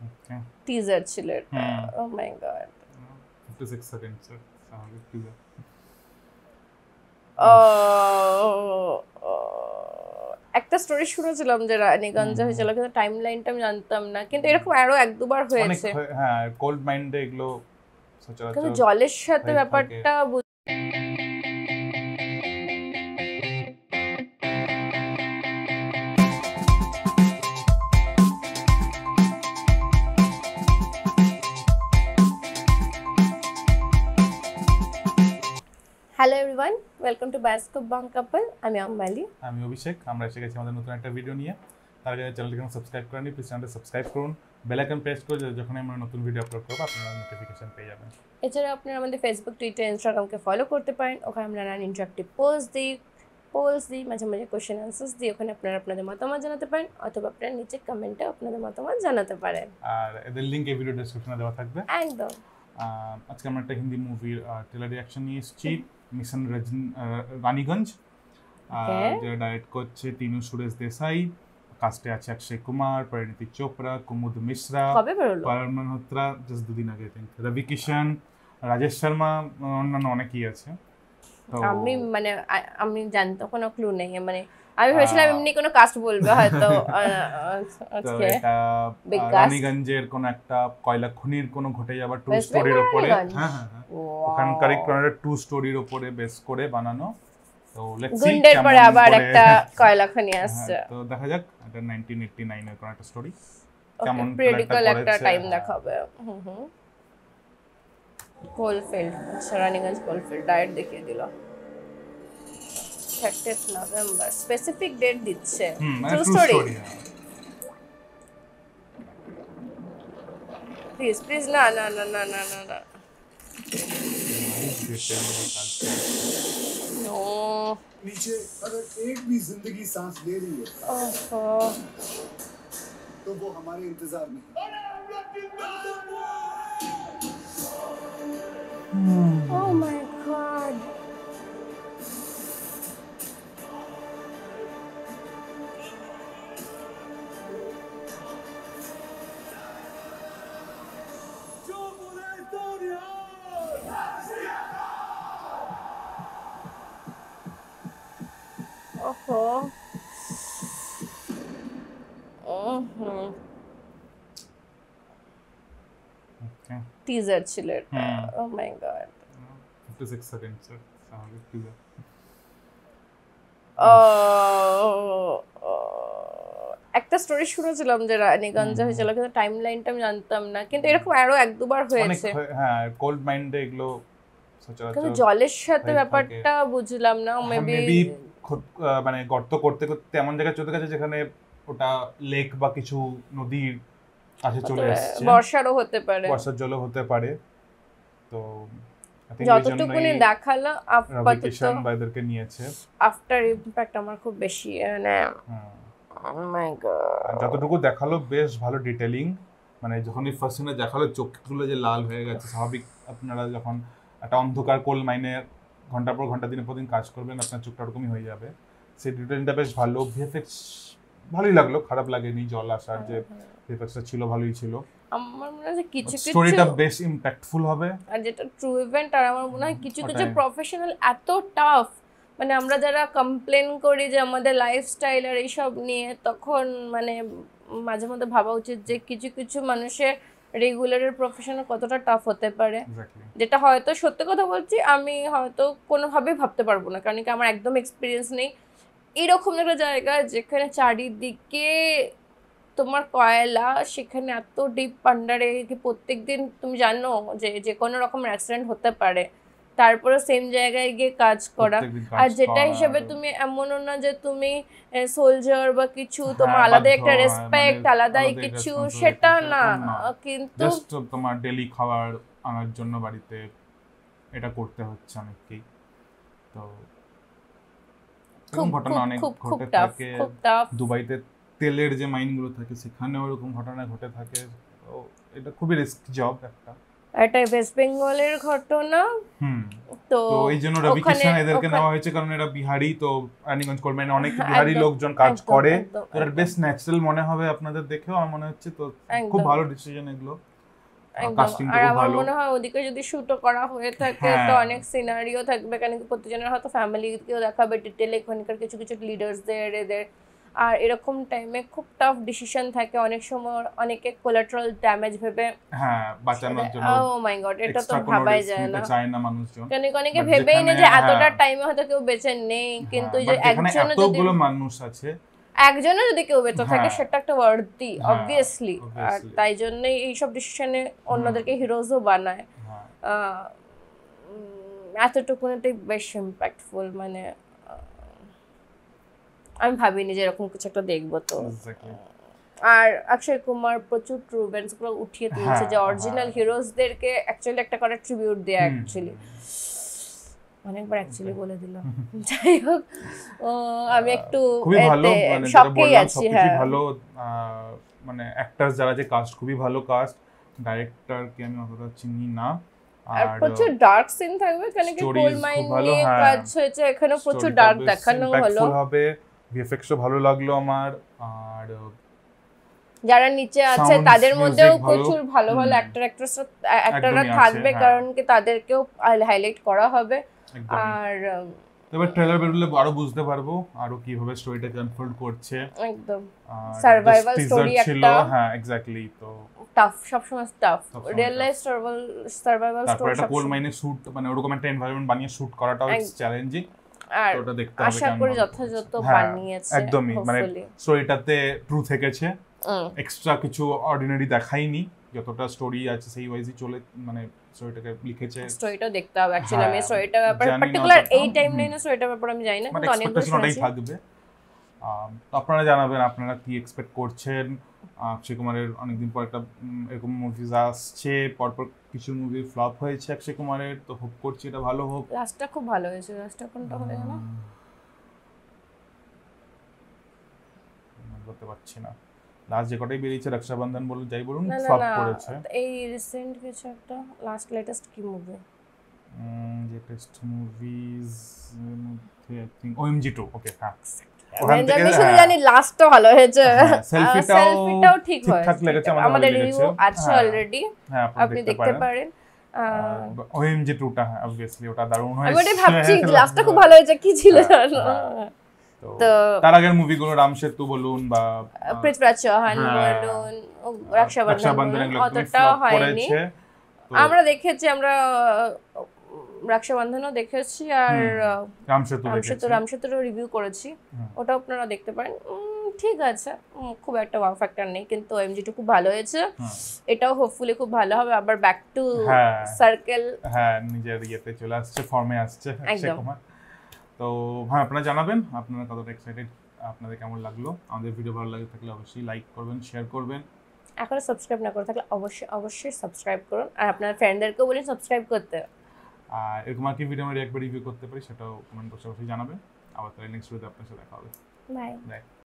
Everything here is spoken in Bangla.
টিজার ছিল এটা। ও মাই গড, 56 সেকেন্ড স্বাভাবিক টিজার। একটা স্টোরি শুনেছিলাম যে রানিগঞ্জে হয়েছিল, কিন্তু টাইম লাইনটা আমি জানতাম না, কিন্তু এরকম আরো এক দুবার হয়েছে। হ্যাঁ, কোল্ড মাইন্ডে এগুলো সচরাচর, কিন্তু জলের সাথে ব্যাপারটা hello everyone, welcome to bioscope বাং কাপল। আমি অম্বালি, আমি অভিষেক। আমরা এসে গেছি আমাদের নতুন একটা ভিডিও নিয়ে। তার আগে চ্যানেলটিকে সাবস্ক্রাইব করেন, প্লিজ চ্যানেলটা সাবস্ক্রাইব করুন, বেল আইকন প্রেস করে যখন আমরা নতুন ভিডিও আপলোড করব আপনারা নোটিফিকেশন পেয়ে যাবেন। এছাড়া আপনারা আমাদের ফেসবুক, টুইটার, ইনস্টাগ্রামকে ফলো করতে পারেন। ওখানে আমরা ইন্টারাক্টিভ পোলস দিই, মাঝে মাঝে কোয়েশ্চেন আনসার্স দিই। ওখানে আপনারা আপনাদের মতামত জানাতে পারেন, অথবা আপনারা নিচে কমেন্টে আপনাদের মতামত জানাতে পারেন। আর এদের লিংক এই ভিডিও ডেসক্রিপশনে দেওয়া থাকবে। একদম। আজকে আমরা একটা হিন্দি মুভির ট্রেলার রিঅ্যাকশন নিয়ে এসেছি, মিশন রানীগঞ্জ। যেটা ডাইরেক্ট করছে তিনু, সুরেশ, দেসাই। কাস্টে আছে অক্ষয় কুমার, পরিণীতি চোপড়া, কুমুদ, মিশ্রা, মালহোত্রা জাস্ট দুদিন আগে থিঙ্ক, রবি, কিষান, রাজেশ, শর্মা, অন্যান্য অনেকেই আছে। তো আমি জানি তো, কোনো ক্লু নেই। আমি ভেবেছিলাম এমনি কোনো কাস্ট বলবে হয়তো। এটা রানীগঞ্জের কোন একটা কয়লা খনির কোন ঘটে যাবার ট্রু স্টোরির উপরে, ওখানকার ট্রু স্টোরির উপরে বেস করে বানানো। তো লেটস সি, গুন্ডের পরে আবার একটা কয়লা খনি আসছে। তো দেখা যাক, এটা 1989 এর কোন একটা স্টোরি, কেমন প্রেডিক্যাল একটা টাইম দেখাবে। কোলফিল্ড, রানিগঞ্জ কোলফিল্ড ডায়েট দেখিয়ে দিল। 30th নভেম্বর স্পেসিফিক ডেট দিচ্ছে। True story. প্লিজ না। नो नीचे अगर एक भी जिंदगी सांस ले रही है तो वो हमारे इंतजार में है। Oh my God. টিজার ছিল এটা। ও মাই গড, 56 সেকেন্ড স্বাভাবিক টিজার। একটা স্টোরি শুনেছিলাম যে রানিগঞ্জে হয়েছিল, কিন্তু টাইম লাইনটা আমি জানতাম না, কিন্তু এরকম আরো এক দুবার হয়েছে। হ্যাঁ, কোল্ড মাইন্ডে এগুলো সচরাচর, কিন্তু জলের সাথে ব্যাপারটা বুঝলাম না। মেবি মানে গর্ত করতে করতে এমন জায়গায় চলে গেছে যেখানে ওটা লেক বা কিছু নদীর কাছে চলে এসেছে। বর্ষারও হতে পারে, বর্ষার জলও হতে পারে। তো যতটুকুনি দেখালো আপাতত কিষান বাইদেরকে নিয়েছে। আফটার ইমপ্যাক্ট আমার খুব বেশি, মানে ও মাই গড, যতটুকু দেখালো বেশ ভালো ডিটেইলিং। মানে যখন এই ফার্স্ট সিনে দেখালো চোখগুলো যে লাল হয়ে গেছে, স্বাভাবিক আপনারা যখন একটা অন্ধকার কোল মাইনে ঘন্টার পর ঘন্টা দিনের পর দিন কাজ করবেন, আপনার চোখটা ওরকমই হয়ে যাবে। সেই ডিটেইলটা বেশ ভালো। ভিএফএক্স ভালোই লাগলো, খারাপ লাগেনি। জল আসার যে ভিএফএক্সটা ছিল ভালোই ছিল। আমার মনে হয় কিছু স্টোরিটা বেশ ইমপ্যাক্টফুল হবে, আর যেটা ট্রু ইভেন্ট। আর আমার মনে হয় কিছু প্রফেশনাল এত টাফ, মানে আমরা যারা কমপ্লেন করি যে আমাদের লাইফস্টাইল আর এইসব নিয়ে, তখন মানে মাঝে মধ্যে ভাবা উচিত যে কিছু কিছু মানুষের রেগুলারের প্রফেশনে কতটা টাফ হতে পারে, যেটা হয়তো সত্যি কথা বলছি আমি হয়তো কোনোভাবেই ভাবতে পারবো না, কারণ কি আমার একদম এক্সপিরিয়েন্স নেই। এইরকম একটা জায়গা যেখানে চারিদিকে তোমার কয়লা, সেখানে এত ডিপ আন্ডারে প্রত্যেক দিন তুমি জানো যে কোনো রকম অ্যাক্সিডেন্ট হতে পারে, তারপরে সেম জায়গায় গিয়ে কাজ করা। আর যেটা হিসেবে তুমি এমনও না যে তুমি সোলজার বা কিছু, তোমার আলাদা একটা রেসপেক্ট, আলাদাই কিছু, সেটা না। কিন্তু জাস্ট তোমার ডেইলি খাবার আনার জন্য বাড়িতে এটা করতে হচ্ছে অনেককেই। তো এরকম ঘটনা অনেক ঘটে থাকে। দুবাইতে তেলের যে মাইনগুলো থাকে সেখানেও এরকম ঘটনা ঘটে থাকে। তো এটা খুবই রিস্কি জব একটা। এটা ওয়েস্ট বেঙ্গলের ঘটনা। তো তো এই জন্য রবি কিষান এদেরকে নেওয়া হয়েছে কারণ এরা বিহারি, তো রানীগঞ্জ কোলমাইনে অনেক বিহারি লোকজন কাজ করে, তো এটা বেশ ন্যাচারাল মনে হবে আপনাদের দেখেও আমার মনে হচ্ছে। তো খুব ভালো ডিসিশন এগুলো, কাস্টিং আর খুব আমার ভালো মনে হয় ওদিকে যদি শুটও করা হয়ে থাকে তো অনেক সিনারিও থাকবে, কারণ প্রত্যেকজনের হয়তো ফ্যামিলিকেও দেখাবে ডিটেলে, এখানকার কিছু কিছু লিডার্সদের এদের। আর এরকম টাইমে খুব টাফ ডিসিশন থাকে অনেক সময়, অনেকে কোলাটারাল ড্যামেজ ভেবে বাঁচানোর জন্য। ও মাই গড, এটা তো ভাবাই যায় না, চায় না মানুষজন। কারণ অনেকে ভেবেই না যে এতটা টাইমে হয়তো কেউ বেঁচে নেই, কিন্তু যে একজন এতগুলো মানুষ আছে, একজনও যদি কেউ বেঁচে থাকে সেটা একটা ওয়ার্দি অবভিয়াসলি। আর তাই জন্যই এইসব ডিসিশনে অন্যদেরকে হিরোজও বানায়। এতটুকুনটাই বেশ ইম্প্যাক্টফুল, মানে আমি ভাবিনি যে এরকম কিছু একটা দেখবো। তো আর অক্ষয় কুমার প্রচুর ট্রু ইভেন্টস গুলো উঠিয়ে তুলছে, যে অরিজিনাল হিরোজদেরকে অ্যাকচুয়ালি একটা করে ট্রিবিউট দেয়া, অ্যাকচুয়ালি অনেকবার অ্যাকচুয়ালি বলে দিলাম। যাই হোক, আমি একটু খুবই ভালো, মানে শকেই আছি। হ্যাঁ, ভালো, মানে অ্যাক্টরস যারা যে কাস্ট খুবই ভালো কাস্ট, ডাইরেক্টরকে আমি অতটা চিনি না। আর প্রচুর ডার্ক সিন থাকবে, কারণ কি কোল মাইন নিয়ে কাজ হয়েছে, এখানে প্রচুর ডার্ক দেখানো হলো। হবে, ভিএফএক্সও ভালো লাগলো আমার। আর যারা নিচে আছে তাদের মধ্যেও প্রচুর ভালো ভালো অ্যাক্টররা থাকবে, কারণ কি তাদেরকেও হাইলাইট করা হবে। আর তবে ট্রেলার বেরোলে আরো বুঝতে পারবো আরো কিভাবে স্টোরিটাকে আনফোল্ড করছে। একদম সার্ভাইভাল স্টোরি একটা, হ্যাঁ এক্স্যাক্টলি। তো টাফ, সবসময় tough, real life survival story. একটা কোল মাইনে শুট, মানে ওরকম একটা এনভায়রনমেন্ট বানিয়ে শুট করাটাও চ্যালেঞ্জিং। আর ওটা দেখতে হবে, আশা করি যথাযথ বানিয়েছে, একদমই মানে স্টোরিটাতে ট্রু থেকেছে, এক্সট্রা কিছু অর্ডিনারি দেখাইনি, যতটা স্টোরি আছে সেই ওয়াইজই চলে, মানে স্টোরিটাকে লিখেছে। স্টোরিটাও দেখতে হবে অ্যাকচুয়ালি, আমি স্টোরিটার ব্যাপারে পার্টিকুলার এই টাইমলাইনে স্টোরিটার ব্যাপারে আমি জানি না, কিন্তু অনেক কিছু থাকবে। তো আপনারা জানাবেন আপনারা কি এক্সপেক্ট করছেন। অক্ষয় কুমারের অনেকদিন পর একটা এরকম মুভিজ আসছে, পরপর কিছু মুভি ফ্লপ হয়েছে অক্ষয় কুমারের, তো হোপ করছি এটা ভালো হোক। লাস্টটা খুব ভালো হয়েছে, লাস্টটা কোনটা হলো জানো? বলতে পারছি না, লাস্ট যে কটাই বেরিয়েছে রক্ষাবন্ধন বলুন যাই বলুন ফ্লপ করেছে। এই রিসেন্ট কিছু একটা লেটেস্ট কি movie, latest movies I think OMG2। Okay, হ্যাঁ আমি শুধু জানি লাস্টটা ভালো হয়েছে, সেলফিটাও ঠিক হয়েছে, আমাদের রিভিউ আছে অলরেডি, আপনি দেখতে পারেন। OMG2টা হ্যাঁ অবভিয়াসলি ওটা দারুণ হয়েছে, আমি ওটাই ভাবছি লাস্টটা খুব ভালো হয়েছে, কি ছিল জানো? তো তার আগের মুভিগুলো রামসেতু বলুন বা পৃথ্বীরাজ চৌহান বলুন, রক্ষাবন্ধন অতটাও হয়নি। আমরা দেখেছি, আমরা রক্ষাবন্ধনও দেখেছি, আর রামসেতুরও রিভিউ করেছি, ওটা আপনারা দেখতে পারেন। ঠিক আছে, খুব একটা ওয়াও ফ্যাক্টর নেই, কিন্তু OMG2 খুব ভালো হয়েছে, এটাও হোপফুলি খুব ভালো হবে। আবার ব্যাক টু সার্কেল, হ্যাঁ নিজের ইয়েতে চলে আসছে, ফর্মে আসছে অক্ষয় কুমার। তো হ্যাঁ আপনারা জানাবেন আপনারা কতটা এক্সাইটেড, আপনাদের কেমন লাগলো। আমাদের ভিডিও ভালো লাগে থাকলে অবশ্যই লাইক করবেন, শেয়ার করবেন। এখনো সাবস্ক্রাইব না করে থাকলে অবশ্যই সাবস্ক্রাইব করুন, আর আপনার ফ্রেন্ডদেরকেও বলুন সাবস্ক্রাইব করতে। আর এরকম আর কি ভিডিও আমরা রিভিউ করতে পারি সেটাও কমেন্ট বক্সে অবশ্যই জানাবেন। আবার তাহলে নেক্সট ভিডিওতে আপনার সাথে দেখা হবে। বাই।